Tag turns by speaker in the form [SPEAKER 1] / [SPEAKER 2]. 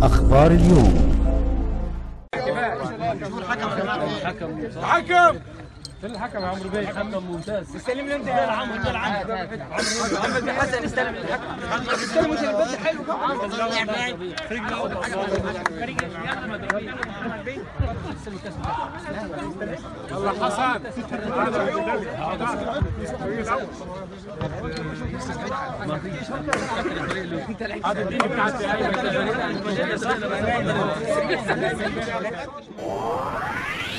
[SPEAKER 1] أخبار اليوم.
[SPEAKER 2] حكم فين الحكم يا عمرو بيه؟ حكم ممتاز. استلم لي انت يا عمرو. انت محمد بن حسن استلم الحكم. استلم انت البدله حلو الله حسن هذا الدين بتاعت